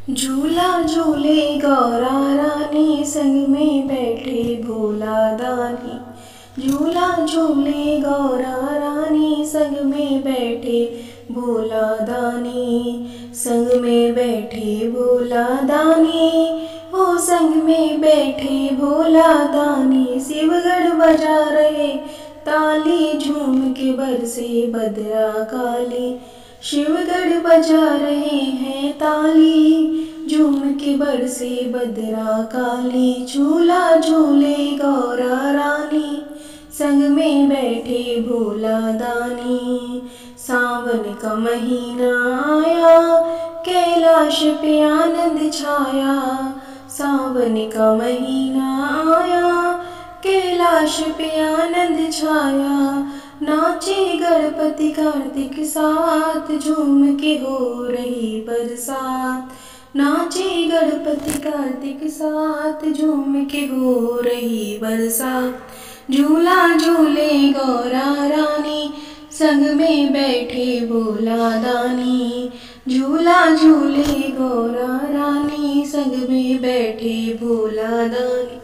झूला झूले गौरा रानी, संग में बैठे भोला दानी। झूला झूले गौरा रानी, संग में बैठे भोला दानी। संग में बैठे भोला दानी, ओ संग में बैठे भोला दानी। शिवगढ़ बजा रहे ताली, झूम के बरसे बदरा काली। शिवगढ़ बजा रहे हैं ताली, झूम के बरसे बदरा काली। झूला झूले गौरा रानी, संग में बैठे भोला दानी। सावन का महीना आया, कैलाश पे आनंद छाया। सावन का महीना आया, कैलाश पे आनंद छाया। नाचे गणपति कार्तिक साथ, झूम के हो रही बरसात। नाचे गणपति कार्तिक साथ, झूम के हो रही बरसात। झूला झूले गौरा रानी, संग में बैठे भोला दानी। झूला झूले गौरा रानी, संग में बैठे भोला दानी।